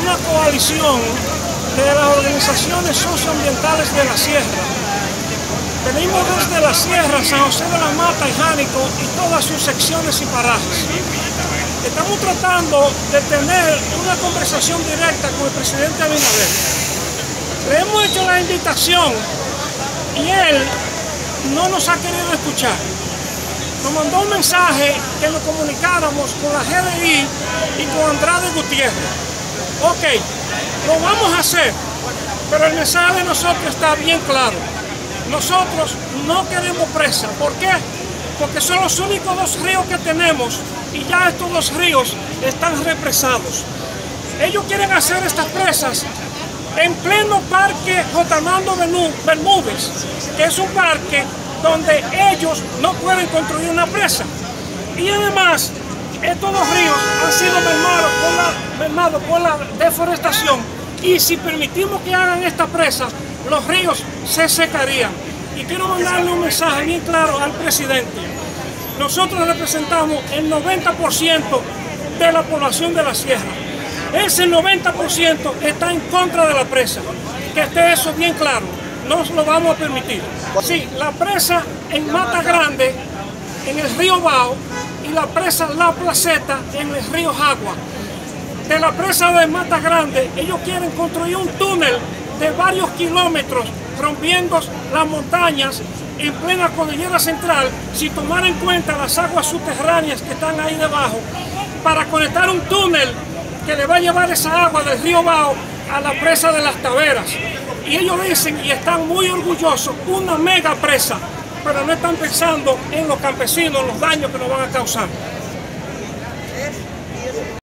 una coalición de las organizaciones socioambientales de la sierra. Venimos desde la sierra, San José de la Mata y Jánico y todas sus secciones y parajes. Estamos tratando de tener una conversación directa con el presidente Abinader. Le hemos hecho la invitación y él no nos ha querido escuchar. Nos mandó un mensaje que nos comunicáramos con la GDI y con Andrade Gutiérrez. Ok, lo vamos a hacer, pero el mensaje de nosotros está bien claro. Nosotros no queremos presa. ¿Por qué? Porque son los únicos dos ríos que tenemos y ya estos dos ríos están represados. Ellos quieren hacer estas presas en pleno parque J. Armando Bermúdez, que es un parque donde ellos no pueden construir una presa. Y además, estos dos ríos han sido mermados por la deforestación, y si permitimos que hagan esta presa, los ríos se secarían. Y quiero mandarle un mensaje bien claro al presidente. Nosotros representamos el 90% de la población de la sierra. Ese 90% está en contra de la presa. Que esté eso bien claro. No lo vamos a permitir. Sí, la presa en Mata Grande, en el río Bao, y la presa La Placeta en el río Jagua. De la presa de Mata Grande, ellos quieren construir un túnel de varios kilómetros, rompiendo las montañas en plena cordillera central, sin tomar en cuenta las aguas subterráneas que están ahí debajo, para conectar un túnel que le va a llevar esa agua del río Bao a la presa de Las Taveras. Y ellos dicen, y están muy orgullosos, una mega presa, pero no están pensando en los campesinos, los daños que nos van a causar.